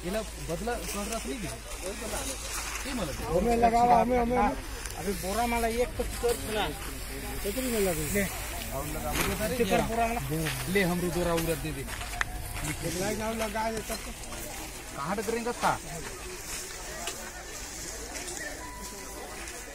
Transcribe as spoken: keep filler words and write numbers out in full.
इला बदला कर रहा नहीं ये मतलब हमें लगाओ हमें हमें अभी बोरा माला एक तो कर ना कितनी में लगे ले और लगा मुझे सारे चिकर बोरा माला ले हम रुदोरा उरत दे दे लगा जाओ लगा दे तब कहां तक करेंगे का